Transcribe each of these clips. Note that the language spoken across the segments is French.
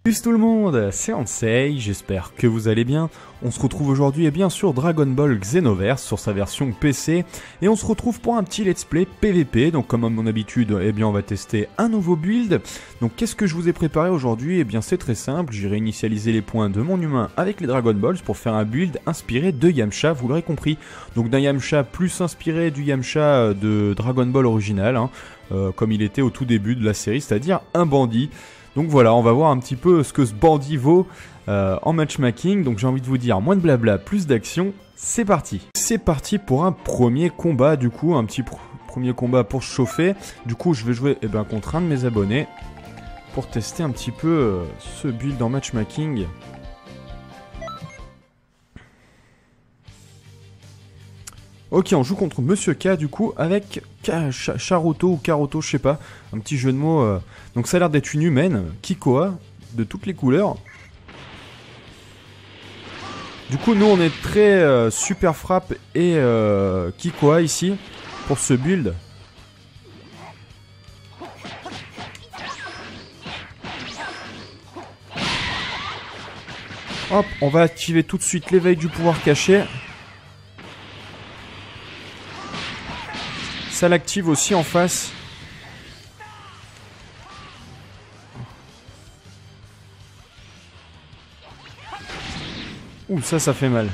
Salut tout le monde, c'est Ansei, j'espère que vous allez bien. On se retrouve aujourd'hui et bien sûr Dragon Ball Xenoverse sur sa version PC. Et on se retrouve pour un petit let's play PVP. Donc comme à mon habitude, eh bien on va tester un nouveau build. Donc qu'est-ce que je vous ai préparé aujourd'hui? Eh bien c'est très simple, j'ai réinitialisé les points de mon humain avec les Dragon Balls pour faire un build inspiré de Yamcha, vous l'aurez compris. Donc d'un Yamcha plus inspiré du Yamcha de Dragon Ball original, hein, comme il était au tout début de la série, c'est-à-dire un bandit. Donc voilà, on va voir un petit peu ce que ce bandit vaut en matchmaking. Donc j'ai envie de vous dire, moins de blabla, plus d'action, c'est parti. C'est parti pour un premier combat, du coup, un petit premier combat pour se chauffer. Du coup, je vais jouer contre un de mes abonnés pour tester un petit peu ce build en matchmaking. Ok, on joue contre Monsieur K, du coup, avec Charoto ou Karoto, je sais pas. Un petit jeu de mots. Donc ça a l'air d'être une humaine, Kikoa, de toutes les couleurs. Du coup, nous, on est très super frappe et Kikoa ici, pour ce build. Hop, on va activer tout de suite l'éveil du pouvoir caché. Ça l'active aussi en face. Ouh, ça fait mal.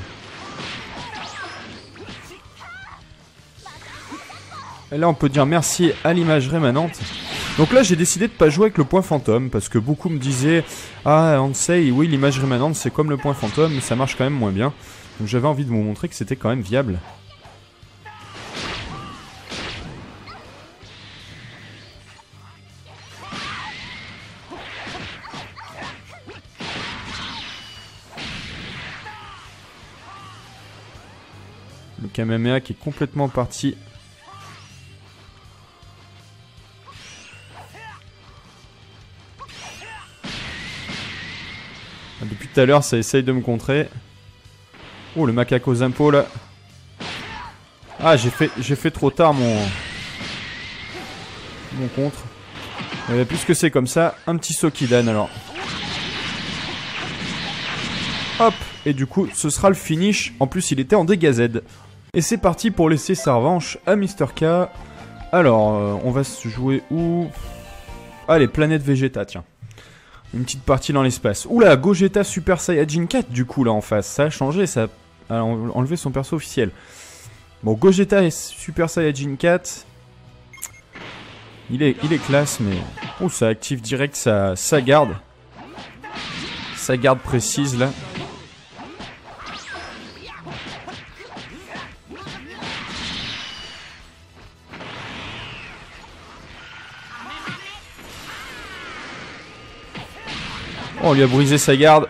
Et là, on peut dire merci à l'image rémanente. Donc là, j'ai décidé de pas jouer avec le point fantôme, parce que beaucoup me disaient « Ah, Ansei, oui, l'image rémanente, c'est comme le point fantôme, mais ça marche quand même moins bien. » Donc j'avais envie de vous montrer que c'était quand même viable. Le Kamehameha qui est complètement parti. Depuis tout à l'heure, ça essaye de me contrer. Oh, le macaque aux impôts là. Ah, j'ai fait trop tard mon contre. Et puisque c'est comme ça, un petit Sokidan alors. Hop. Et du coup, ce sera le finish. En plus, il était en dégâts Z. Et c'est parti pour laisser sa revanche à Mr. K. Alors, on va se jouer où? Allez, planète Vegeta, tiens. Une petite partie dans l'espace. Oula, Gogeta Super Saiyajin 4, du coup, là, en face. Ça a changé, ça a enlevé son perso officiel. Bon, Gogeta et Super Saiyajin 4. Il est classe, mais... Oh, ça active direct sa garde. Sa garde précise, là. Oh, on lui a brisé sa garde.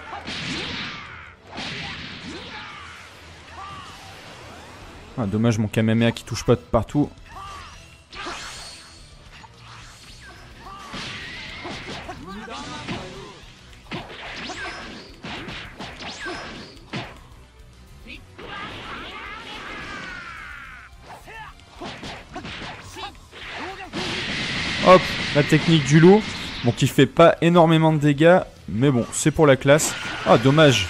Ah, dommage mon Kamehameha qui touche pas de partout. Hop, la technique du loup. Bon, qui fait pas énormément de dégâts. Mais bon, c'est pour la classe. Ah, dommage.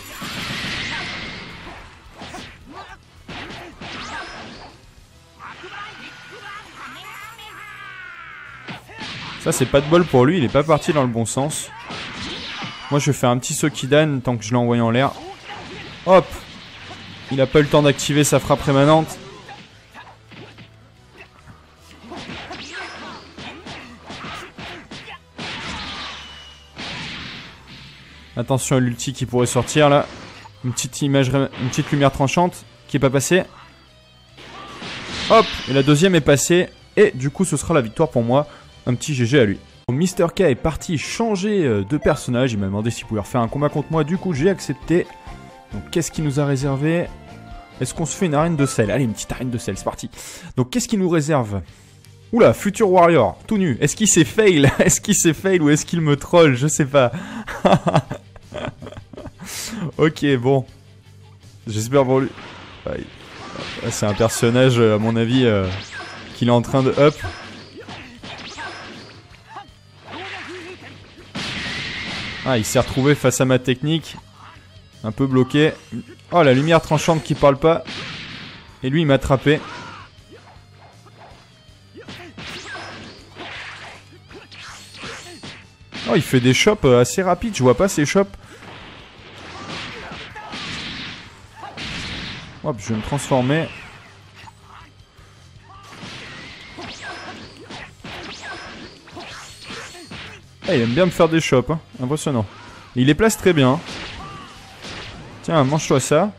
Ça, c'est pas de bol pour lui. Il est pas parti dans le bon sens. Moi, je vais faire un petit Sokidan tant que je l'ai envoyé en l'air. Hop. Il a pas eu le temps d'activer sa frappe rémanente. Attention à l'ulti qui pourrait sortir là. Une petite lumière tranchante qui est pas passée. Hop, et la deuxième est passée. Et du coup ce sera la victoire pour moi. Un petit GG à lui. Mr. K est parti changer de personnage. Il m'a demandé s'il pouvait refaire un combat contre moi. Du coup j'ai accepté. Donc qu'est-ce qu'il nous a réservé? Est-ce qu'on se fait une arène de sel? Allez, une petite arène de sel, c'est parti. Donc qu'est-ce qu'il nous réserve? Oula, Future Warrior, tout nu. Est-ce qu'il s'est fail? Est-ce qu'il s'est fail ou est-ce qu'il me troll? Je sais pas. Ok, bon. J'espère pour lui. C'est un personnage, à mon avis, qu'il est en train de up. Ah, il s'est retrouvé face à ma technique. Un peu bloqué. Oh, la lumière tranchante qui parle pas. Et lui, il m'a attrapé. Oh, il fait des chops assez rapides. Je vois pas ces chops. Hop, je vais me transformer. Ah, il aime bien me faire des chops, hein. Impressionnant. Et il les place très bien. Tiens, mange-toi ça.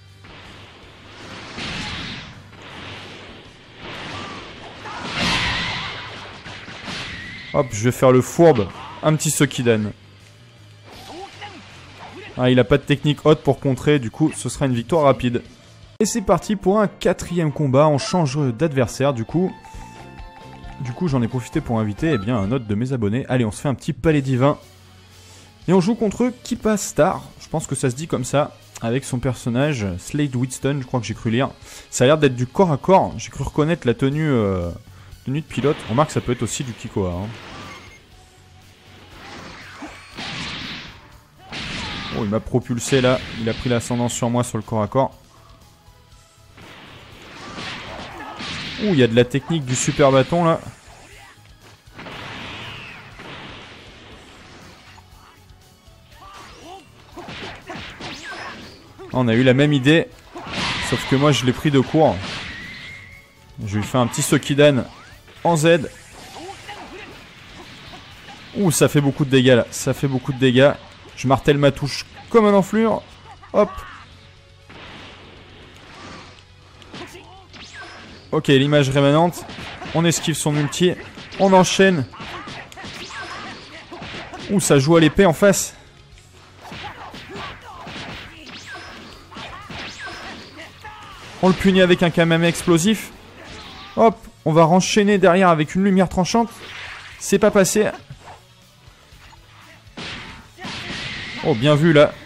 Hop, je vais faire le fourbe. Un petit Sokidan. Ah, il a pas de technique haute pour contrer, du coup, ce sera une victoire rapide. Et c'est parti pour un 4e combat. On change d'adversaire, du coup, j'en ai profité pour inviter un autre de mes abonnés. Allez, on se fait un petit palais divin. Et on joue contre Kippa Star. Je pense que ça se dit comme ça. Avec son personnage, Slade Winston, je crois que j'ai cru lire. Ça a l'air d'être du corps à corps. J'ai cru reconnaître la tenue de pilote. Remarque, ça peut être aussi du Kikoa. Hein. Oh, il m'a propulsé là. Il a pris l'ascendant sur moi sur le corps à corps. Ouh, il y a de la technique du super bâton là. On a eu la même idée. Sauf que moi je l'ai pris de court. Je lui fais un petit Sokidan en Z. Ouh, ça fait beaucoup de dégâts là. Ça fait beaucoup de dégâts. Je martèle ma touche comme un enflure. Hop. Ok, l'image rémanente. On esquive son ulti. On enchaîne. Ouh, ça joue à l'épée en face. On le punit avec un Kamame explosif. Hop, on va renchaîner derrière avec une lumière tranchante. C'est pas passé. Oh, bien vu là.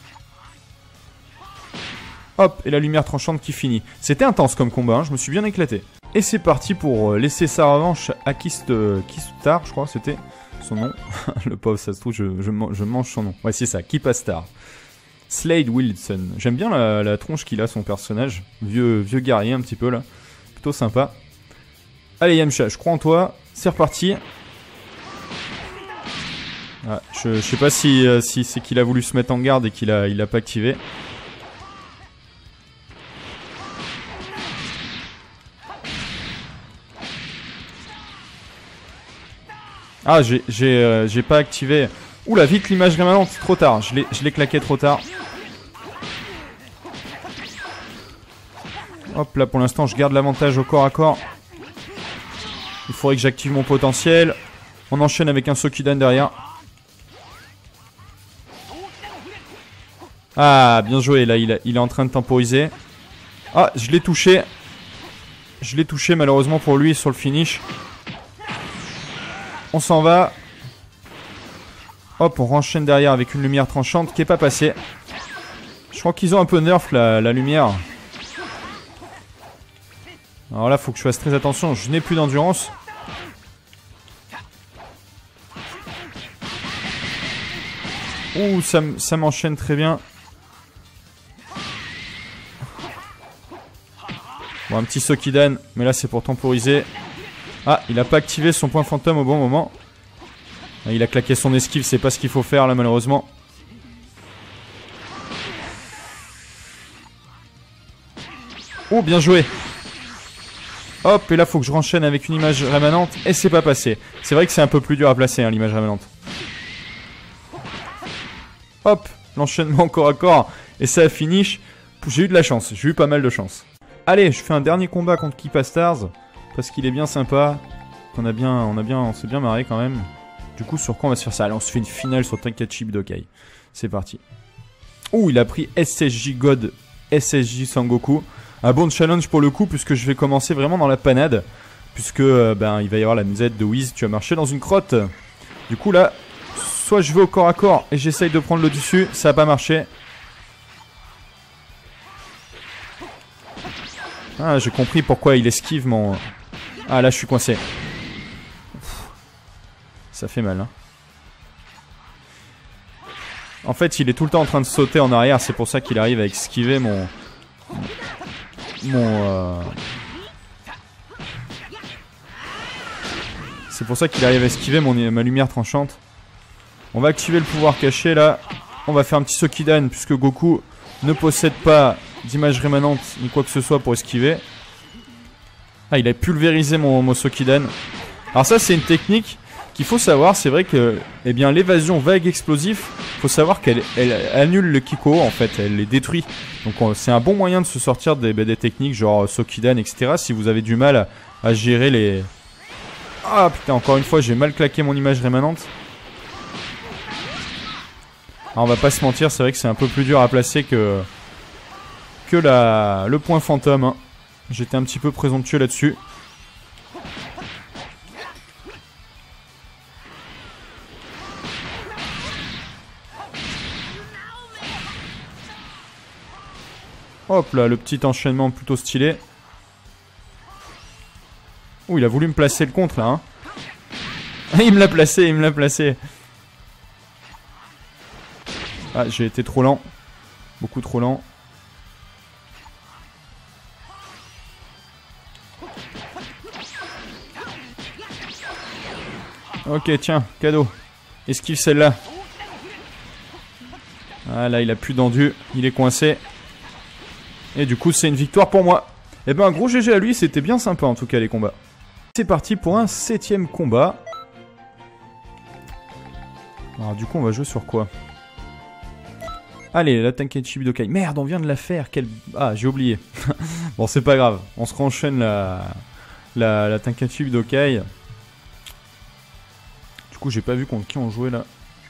Hop, et la lumière tranchante qui finit. C'était intense comme combat, hein, je me suis bien éclaté. Et c'est parti pour laisser sa revanche à Kistar, je crois, c'était son nom. Le pauvre, ça se trouve, je mange son nom. Ouais, c'est ça, Kippa Star. Slade Wilson. J'aime bien la tronche qu'il a, son personnage. Vieux guerrier un petit peu là. Plutôt sympa. Allez Yamcha, je crois en toi. C'est reparti. Ah, je sais pas si c'est qu'il a voulu se mettre en garde et qu'il a pas activé. Ah, j'ai pas activé. Oula, vite l'image rémanente, trop tard. Je l'ai claqué trop tard. Hop, là pour l'instant je garde l'avantage au corps à corps. Il faudrait que j'active mon potentiel. On enchaîne avec un Sokidan derrière. Ah, bien joué, là il est en train de temporiser. Ah, je l'ai touché. Je l'ai touché malheureusement pour lui sur le finish. On s'en va. Hop, on renchaîne derrière avec une lumière tranchante qui est pas passée. Je crois qu'ils ont un peu nerf la lumière. Alors là, faut que je fasse très attention. Je n'ai plus d'endurance. Ouh, ça m'enchaîne très bien. Bon, un petit Sokidan, mais là c'est pour temporiser. Ah, il a pas activé son point fantôme au bon moment. Il a claqué son esquive, c'est pas ce qu'il faut faire là malheureusement. Oh, bien joué. Hop, et là faut que je renchaîne avec une image rémanente. Et c'est pas passé. C'est vrai que c'est un peu plus dur à placer hein, l'image rémanente. Hop, l'enchaînement corps à corps. Et ça finish. J'ai eu de la chance, j'ai eu pas mal de chance. Allez, je fais un dernier combat contre Kippa Stars. Parce qu'il est bien sympa. On s'est bien marré quand même. Du coup, sur quoi on va se faire ça? Allez, on se fait une finale sur Tenkaichi Budokai. C'est parti. Ouh, il a pris SSJ God, SSJ Sangoku. Un bon challenge pour le coup, puisque je vais commencer vraiment dans la panade. Puisque, il va y avoir la musette de Whis, tu as marché dans une crotte. Du coup, là, soit je vais au corps à corps et j'essaye de prendre le dessus. Ça n'a pas marché. Ah, j'ai compris pourquoi il esquive mon... Ah, là, je suis coincé. Ça fait mal, hein. En fait, il est tout le temps en train de sauter en arrière. C'est pour ça qu'il arrive à esquiver C'est pour ça qu'il arrive à esquiver ma lumière tranchante. On va activer le pouvoir caché là. On va faire un petit Sokidan puisque Goku ne possède pas d'image rémanente ni quoi que ce soit pour esquiver. Ah, il a pulvérisé mon Sokidan. Alors ça, c'est une technique qu'il faut savoir. C'est vrai que eh bien, l'évasion vague explosif, faut savoir qu'elle annule le Kiko en fait. Elle les détruit. Donc c'est un bon moyen de se sortir des techniques genre Sokidan, etc. Si vous avez du mal à gérer les... Ah putain, encore une fois, j'ai mal claqué mon image rémanente. Alors, on va pas se mentir, c'est vrai que c'est un peu plus dur à placer que le point fantôme. Hein. J'étais un petit peu présomptueux là-dessus. Hop là, le petit enchaînement plutôt stylé. Ouh, il a voulu me placer le contre là. Hein. Il me l'a placé, il me l'a placé. Ah, j'ai été trop lent. Beaucoup trop lent. Ok, tiens, cadeau. Esquive celle-là. Ah là, il a plus d'endu. Il est coincé. Et du coup, c'est une victoire pour moi. Eh ben, un gros GG à lui. C'était bien sympa, en tout cas, les combats. C'est parti pour un 7ème combat. Alors, du coup, on va jouer sur quoi? Allez, la Tenkaichi Budokai. Merde, on vient de la faire. Quel... Ah, j'ai oublié. Bon, c'est pas grave. On se renchaîne la Tenkaichi Budokai. Du coup, j'ai pas vu contre qui on jouait là.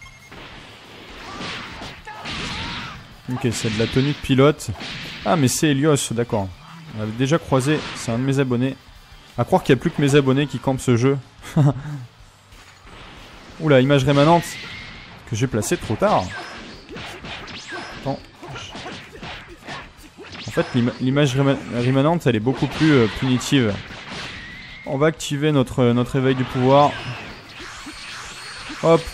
Ok, c'est de la tenue de pilote. Ah, mais c'est Helios, d'accord. On avait déjà croisé. C'est un de mes abonnés. À croire qu'il n'y a plus que mes abonnés qui campent ce jeu. Oula, image rémanente. Que j'ai placée trop tard. Attends. En fait, l'image rémanente, elle est beaucoup plus punitive. On va activer notre éveil du pouvoir. Hop.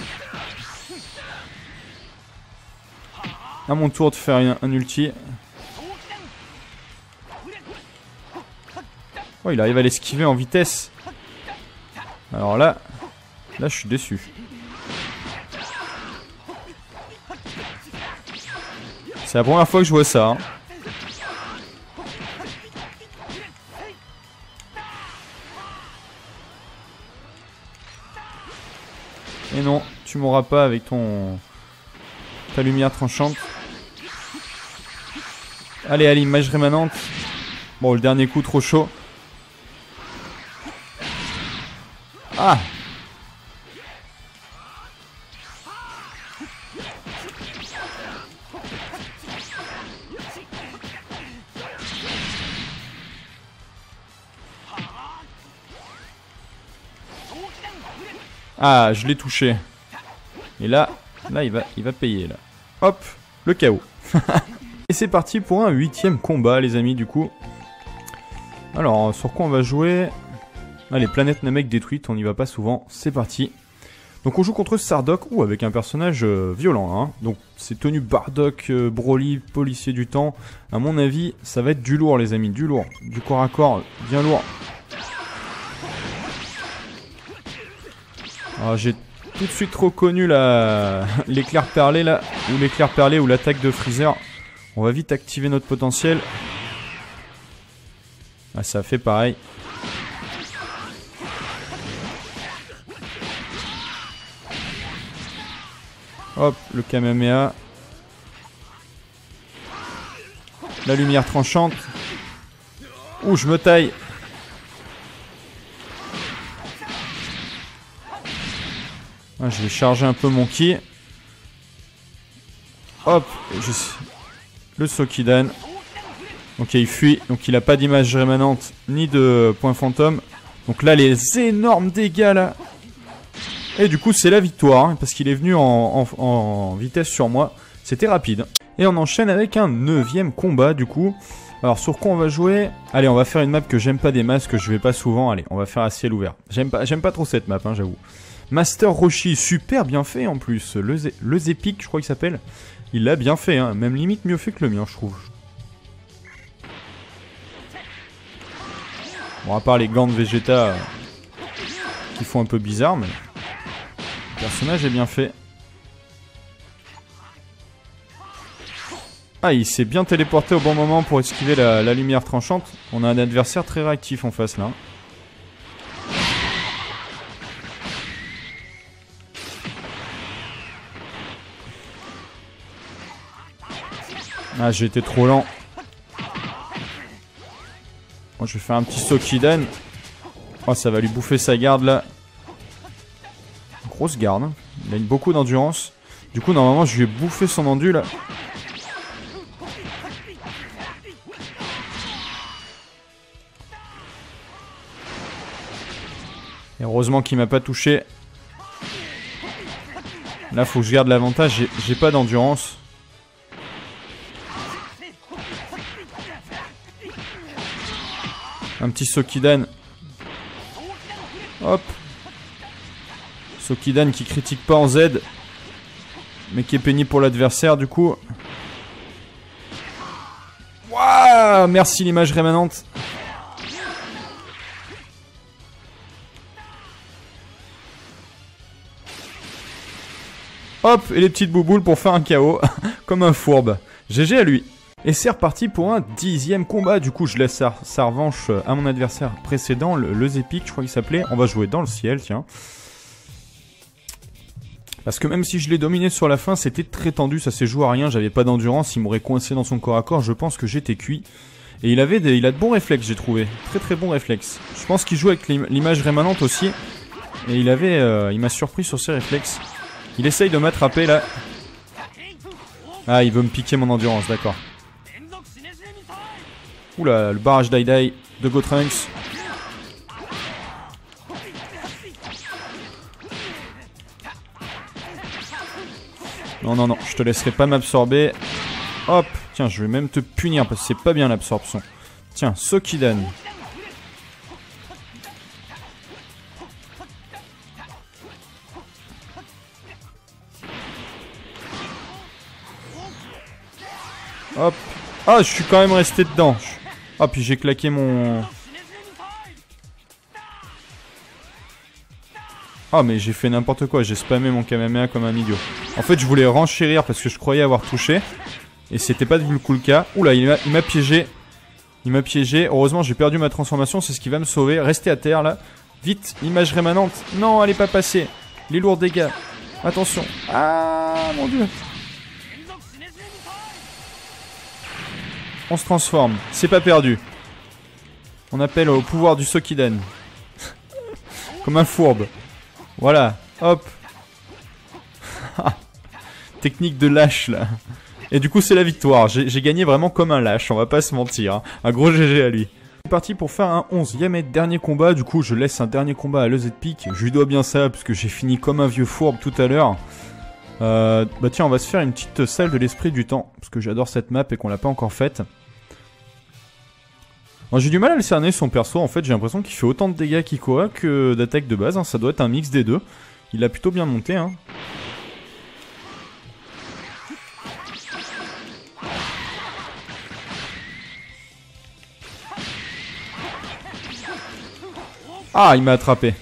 À mon tour de faire un ulti. Oh, il arrive à l'esquiver en vitesse. Alors là je suis déçu. C'est la première fois que je vois ça. Hein. Et non, tu m'auras pas avec ta lumière tranchante. Allez, allez, image rémanente. Bon, le dernier coup, trop chaud. Ah! Ah, je l'ai touché. Et là il va payer là. Hop, le KO. Et c'est parti pour un 8ème combat, les amis, du coup. Alors, sur quoi on va jouer? Allez, planète Namek détruite, on n'y va pas souvent. C'est parti. Donc on joue contre Sardok, ou avec un personnage violent. Hein. Donc c'est tenue Bardock, Broly, policier du temps. À mon avis, ça va être du lourd, les amis, du lourd. Du corps à corps, bien lourd. Alors j'ai tout de suite reconnu l'éclair perlé là, ou l'éclair perlé ou l'attaque de Freezer. On va vite activer notre potentiel. Ah, ça fait pareil. Hop, le Kamehameha. La lumière tranchante. Ouh, je me taille. Ah, je vais charger un peu mon ki. Hop, le Sokidan. Ok, il fuit. Donc il a pas d'image rémanente ni de point fantôme. Donc là, les énormes dégâts là. Et du coup, c'est la victoire. Hein, parce qu'il est venu en vitesse sur moi. C'était rapide. Et on enchaîne avec un 9ème combat du coup. Alors sur quoi on va jouer? Allez, on va faire une map que j'aime pas des masses, que je vais pas souvent. Allez, on va faire à ciel ouvert. J'aime pas trop cette map, hein, j'avoue. Master Roshi, super bien fait en plus. Le Zépic, je crois qu'il s'appelle. Il l'a bien fait, hein. Même limite mieux fait que le mien, je trouve. Bon, à part les gants de Vegeta qui font un peu bizarre, mais le personnage est bien fait. Ah, il s'est bien téléporté au bon moment pour esquiver la lumière tranchante. On a un adversaire très réactif en face là. Ah, j'ai été trop lent. Bon, je vais faire un petit Sokidan. Oh, ça va lui bouffer sa garde là. Grosse garde. Il a beaucoup d'endurance. Du coup, normalement, je lui ai bouffé son endu là. Et heureusement qu'il m'a pas touché. Là, faut que je garde l'avantage. J'ai pas d'endurance. Un petit Sokidan. Hop. Sokidan qui critique pas en Z. Mais qui est pénible pour l'adversaire du coup. Waouh, merci l'image rémanente. Hop, et les petites bouboules pour faire un KO. Comme un fourbe. GG à lui. Et c'est reparti pour un 10e combat. Du coup, je laisse sa revanche à mon adversaire précédent, le Zépic, je crois qu'il s'appelait. On va jouer dans le ciel, tiens. Parce que même si je l'ai dominé sur la fin, c'était très tendu, ça s'est joué à rien, j'avais pas d'endurance, il m'aurait coincé dans son corps à corps, je pense que j'étais cuit. Et il a de bons réflexes, j'ai trouvé. Très très bons réflexes. Je pense qu'il joue avec l'image rémanente aussi. Et il m'a surpris sur ses réflexes. Il essaye de m'attraper là. Ah, il veut me piquer mon endurance, d'accord. Oula, le barrage Dai de Gotrunks. Non, non, non, je te laisserai pas m'absorber. Hop, tiens, je vais même te punir parce que c'est pas bien l'absorption. Tiens, Sokidan. Hop. Ah, je suis quand même resté dedans. Ah, puis j'ai claqué mon... Ah, mais j'ai fait n'importe quoi. J'ai spammé mon Kamehameha comme un idiot. En fait, je voulais renchérir parce que je croyais avoir touché. Et c'était pas du coup le cas. Oula, il m'a piégé. Il m'a piégé. Heureusement, j'ai perdu ma transformation. C'est ce qui va me sauver. Restez à terre, là. Vite, image rémanente. Non, elle est pas passée. Les lourds dégâts. Attention. Ah, mon dieu. On se transforme. C'est pas perdu. On appelle au pouvoir du Sokidan. Comme un fourbe. Voilà. Hop. Technique de lâche, là. Et du coup, c'est la victoire. J'ai gagné vraiment comme un lâche, on va pas se mentir. Hein. Un gros GG à lui. C'est parti pour faire un 11e et dernier combat. Du coup, je laisse un dernier combat à le Zépic. Je lui dois bien ça, puisque j'ai fini comme un vieux fourbe tout à l'heure. Bah tiens, on va se faire une petite salle de l'esprit du temps. Parce que j'adore cette map et qu'on l'a pas encore faite. J'ai du mal à le cerner son perso. En fait, j'ai l'impression qu'il fait autant de dégâts qu'Ikoa que d'attaque de base. Hein. Ça doit être un mix des deux. Il a plutôt bien monté. Hein. Ah, il m'a attrapé.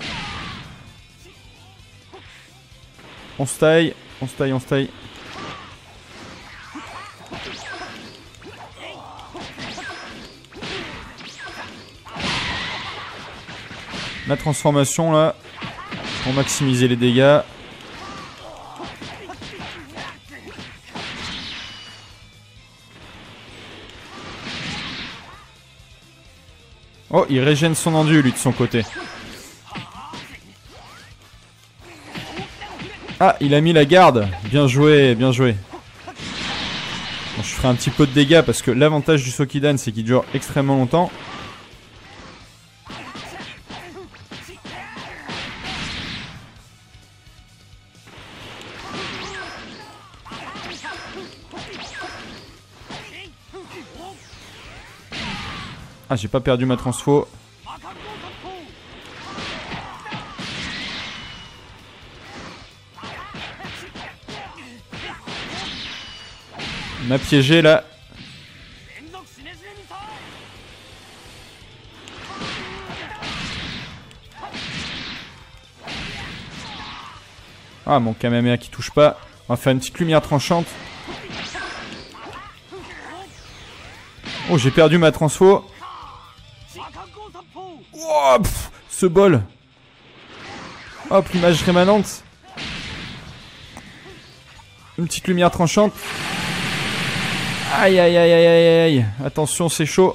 On se taille, on se taille, on se taille. La transformation là, pour maximiser les dégâts. Oh, il régène son endu, lui, de son côté. Ah, il a mis la garde. Bien joué, bien joué. Bon, je ferai un petit peu de dégâts parce que l'avantage du Sokidan, c'est qu'il dure extrêmement longtemps. Ah, j'ai pas perdu ma transfo. Il m'a piégé là. Ah, mon Kamehameha qui touche pas. On va faire une petite lumière tranchante. Oh, j'ai perdu ma transfo. Oh, pff, ce bol. Hop, l'image rémanente. Une petite lumière tranchante. Aïe, aïe, aïe, aïe, aïe, aïe. Attention, c'est chaud.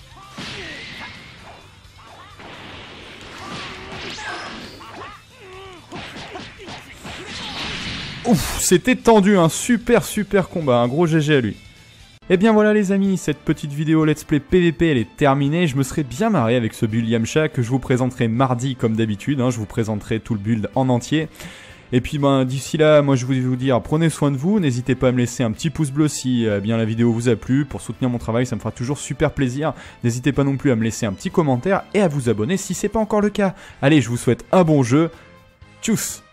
Ouf, c'était tendu, un super combat, un gros GG à lui. Et bien voilà les amis, cette petite vidéo let's play PVP elle est terminée, je me serais bien marré avec ce build Yamcha que je vous présenterai mardi comme d'habitude, hein, je vous présenterai tout le build en entier. Et puis ben d'ici là, moi je voulais vous dire, prenez soin de vous, n'hésitez pas à me laisser un petit pouce bleu si bien la vidéo vous a plu, pour soutenir mon travail ça me fera toujours super plaisir. N'hésitez pas non plus à me laisser un petit commentaire et à vous abonner si c'est pas encore le cas. Allez, je vous souhaite un bon jeu, tchuss!